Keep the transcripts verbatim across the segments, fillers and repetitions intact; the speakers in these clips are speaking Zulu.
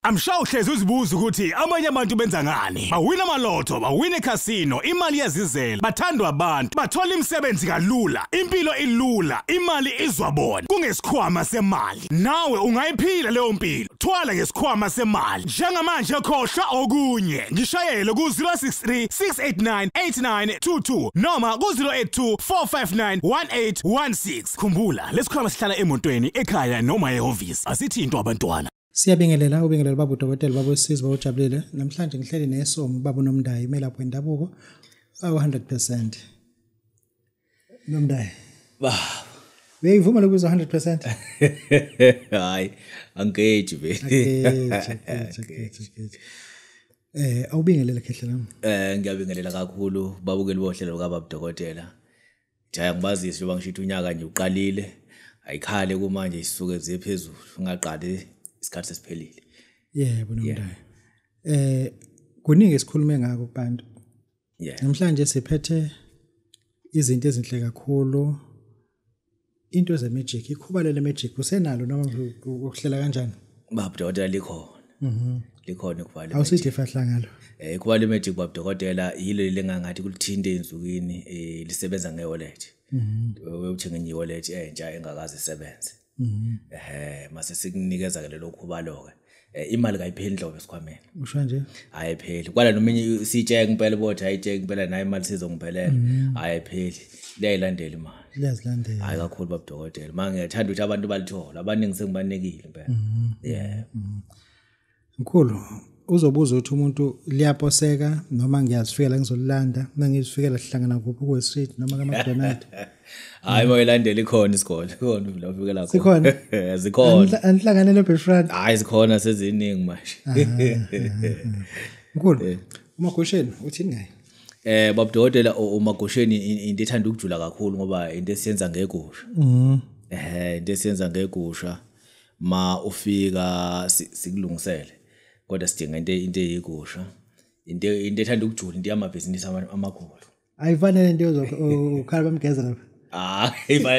Amsha uhlezi uzibuza ukuthi amanye abantu benza ngani. Bawina amaloto, bawina eCasino, imali yazizela, bathandwa abantu, bathola imisebenzi kalula, impilo ilula, imali izwabona. Kungesikhwama semali. Nawe ungayiphila leyo mpilo. Thwala ngesikhwama semali. Njengamanje khohlwa okunye. Ngishayele ku zero six three six eight nine eight nine two two noma ku zero eight two four five nine one eight one six. Khumbula, lesikhwama sihlala emotweni, ekhaya noma ehhovisi. Asithi into abantwana. Siyabingelela ubingelela Babu Dokotela Babu Sisi bawujabulile namhlanje ngihleli nesomo Babu Nomdayi imelapho endabuko one hundred percent. Nomdayi ba uyivuma lokuzwa one hundred percent? Hayi angeji be eh awubingelela khehle lami. Eh ngiyabingelela kakhulu babukeli bohlelo kaBabu Dokotela. Jaya ngibazise njengoba ngishithi unyaka nje uqalile ayikhale kumanje isuke ziphezulu ungaqali isikhathi sesiphelile. Yebo Nomdayi. Eh kuningi esikhulume ngako kubantu. Yeah. Namhlanje siphethe izinto ezinhle kakhulu. Into ze magic ikhubalele magic usenalo noma ukuhlela kanjani? Babu Dokotela likhona. Mhm. Likhona ikhubalele. Awusithi fahla ngalo. Eh ikhubalele magic Babu Dokotela yilo lengangathi kulithinde enzukini eh lisebenza nge-wallet. Mhm. Uyothenga enye wallet entsha engakaze isebenze. Mhm. Eh mase sikunikeza ke lelo khubalo ke. Eh imali kayipheli ndlobo esikhwameni. Usho nje? Ayipheli. Kwala nomunye sitsheke impela bothi ayitsheke impela nayo imali sizongiphelela. Ayipheli. Liyayilandela imali. Liyazilandela. Hayi kakhulu Babu Dokotela. Manje ngiyathanda ukuthi abantu balithola. Abaningi sengibanekile impela. Yeah. Mkhulu uzobuza ukuthi umuntu liyaposeka noma ngiyazifikela ngizolilanda nangizifikela sihlangana kuphi ku street noma ka McDonald. Hayi moyilandela ikhona isikole. Khona la ufikela khona. Sikhona. Zikhona. Anihlanganele befriend. Hayi zikhona seziningi manje. Mkhulu umagosheni uthini ngaye? Eh Babu Dokotela umagosheni into ethanda ukujula kakhulu ngoba into esiyenza ngegusha. Mhm. Eh into esiyenza ngegusha ma ufika sikulungisele. Kodwa sidinga into into eyigusha. Into into ethanda ukujula into yamabhizinisi amakhulu. Ayifanele into yozokhala bamgeza lapha. Ah,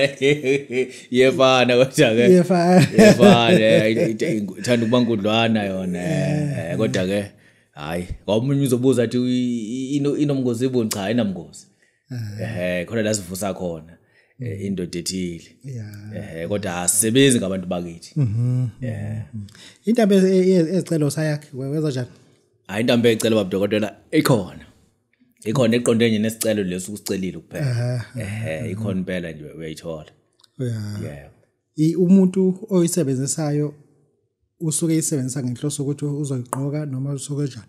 yefana kodwa ke. Yefana. Yefana ithanda ukuba nkudlwana yona. Eh kodwa ke hayi, ngomunye uzobuza athi inomngozi iboni cha ayinamngozi. Eh khona la sivusa khona. Indoda ethile. Eh kodwa asisebenzi ngabantu bakithi. Eh. Intambo ezicelo sayakhe wenza njani? Hayi intambo ecela Babu Dokotela ikhona. Ikhona eqonde nje nesicelo leso usicelile kuphela. Eh ikhona impela nje uyayithola. Yeah. I umuntu oyisebenzisayo usuke isebenzisa ngenhloso ukuthi uzoyiqoka noma usuke njani.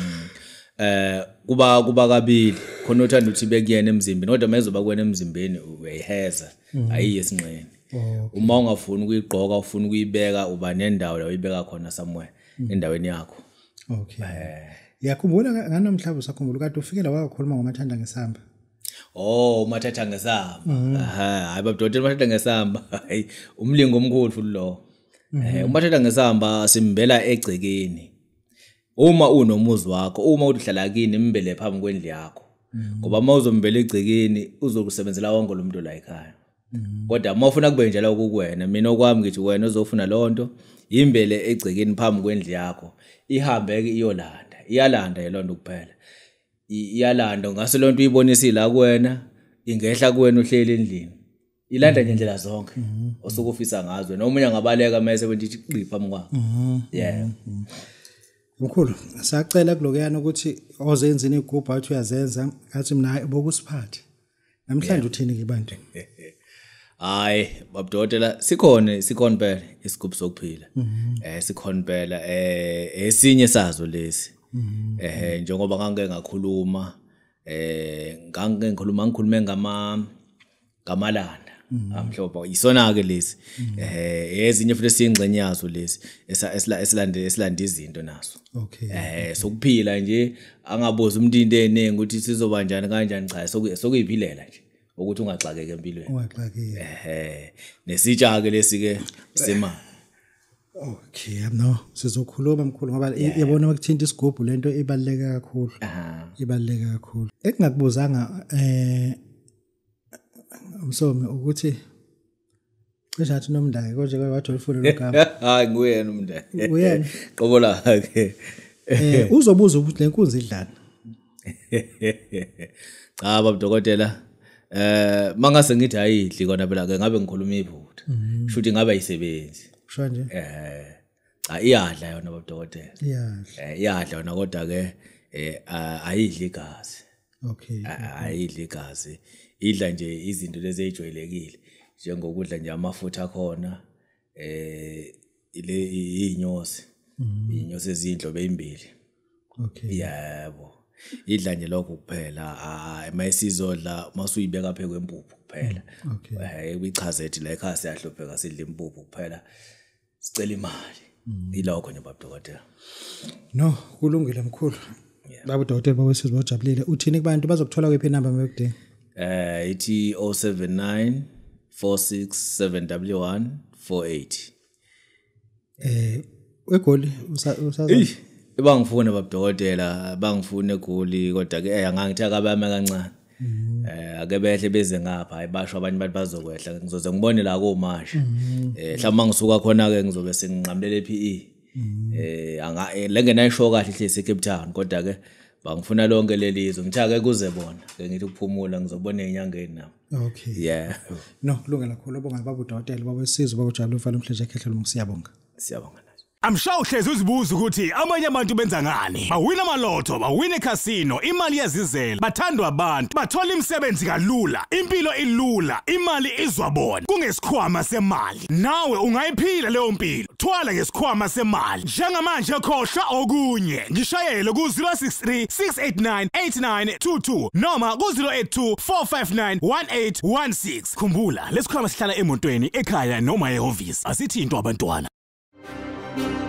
Eh kuba kuba kabili khona uthanda ukuthi bekuyena emzimbeni kodwa mezoba kuwena emzimbeni uyiheza ayiye esinqeni. Uma ungafuni ukuyigqoka ufuna ukuyibeka uba nendawo la uyibeka khona somewhere endaweni yakho. Okay. Eh yakhumbula nganomhlaba usakhumbula kade ufikela wakhuluma ngomathanda ngesamba. Oh umathatha ngesamba. Aha hayi Babu Dokotela umathatha ngesamba. Hayi umlingo omkhulu futhi lo. Eh umathatha ngesamba simbela egcekeni. Uma unomuzi wakho uma uhlala kini imbele phambi kwendlu yakho ngoba mawuzombela egcekeni uzokusebenzela wonke lo muntu la ekhaya. Kodwa uma ufuna kube njalo kukwena mina okwami ngithi wena uzofuna lonto imbele egcekeni phambi kwendlu yakho ihambe ke iyolanda iyalanda yelonto kuphela iyalanda ngase lonto uyibonisile la kuwena ingehla kuwena uhleli endlini ilanda nje indlela zonke osukufisa ngazo noma umuntu angabaleka mase wenza iqhipha phambi kwakho. Yeah. Mkhulu sacela kulokuyana ukuthi ozenzini igroup athi uyazenza ngathi mina bokusiphathe namhlanje uthini ke bantu? Hayi Babu Dokotela sikhona sikhona phela isigubhu sokuphila. Eh sikhona phela eh esinye sazo lesi. Eh njengoba ngake ngakhuluma eh ngake ngikhuluma ngikhulume ngama ngamalanda. Amhlobo isona ke lesi. Eh ezinye futhi singxenye yazo lesi esilande esilande izinto naso. Okay. Eh sokuphila nje angaboza umuntu into eningi ukuthi sizoba njani kanjani cha sokuyiphilela nje ukuthi ungaxakeke empilweni. Ungaxakeke. Eh nesitsha ke lesi ke semali. Okay, no sizokhuluma mkhulu ngoba yabona ukuthinta isigubhu lento ibaluleke kakhulu. Ibaluleke kakhulu. Ekungakubuzanga eh Msomi ukuthi cishe athi nomndaki konje wathi ulifuna lokho hayi nguyena umndeni uyena qobola ke eh uzobuza ukuthi lenkunzi idlana cha Babu Dokotela eh mangase ngithi ayidli kona phela ke ngabe ngikhuluma iphutha shuthi ngabe ayisebenzi kusho nje eh cha iyadla yona Babu Dokotela iyadla eh iyadla yona kodwa ke eh ayidli igazi okay ayidli igazi idla nje izinto lezi ezijwayelekile njengokudla nje amafutha akhona eh ile inyosi inyosi ezindlo beyimbili okay yebo idla nje lokho kuphela ah mayisizodla masuyibeka phe kwempuphu kuphela eh uyichazethi la ekhaya siyahlupheka sidla impuphu kuphela sicela imali ilokho nje Babu Dokotela no kulungile mkhulu Babu Dokotela bawesizwe bajabulile uthini kubantu bazokuthola kwephi number mekudinga eh ithi zero seven nine four six seven one one four eight eh egoli usaza ebangifuna Babu Dokotela bangifuna egoli kodwa ke eh angangithi akabame kancane eh ake behle beze ngapha ayibasho abanye abantu bazokwehla ngizoze ngibone la komasha eh mhlawumbe mangisuka khona ke ngizobe senginqamlele P E eh anga lengenayisho kahle ihlise eCape Town kodwa ke bangifuna lonke lelizwe ngithi ake kuze bona ke ngithi ukuphumula ngizobona enyangeni nami okay yeah no kulungela khulu bonga Babu Dokotela babesizwe babujabula ufana umhleje ekhehlela umsiyabonga siyabonga I'm sure uhlezi uzibuza ukuthi amanye abantu benza ngani. Bawina amaloto, bawina casino, imali yazizela, bathandwa abantu, bathola imisebenzi kalula, impilo ilula, imali izwabona. Kungesikhwama semali. Nawe ungayiphila leyo mpilo. Thwala ngesikhwama semali. Njengamanje khohlwa okunye. Ngishayele ku zero six three six eight nine eight nine two two noma ku zero eight two four five nine one eight one six. Khumbula, lesikhwama sihlala emotweni, ekhaya noma ehhovisi. Asithi into abantwana. Thank you.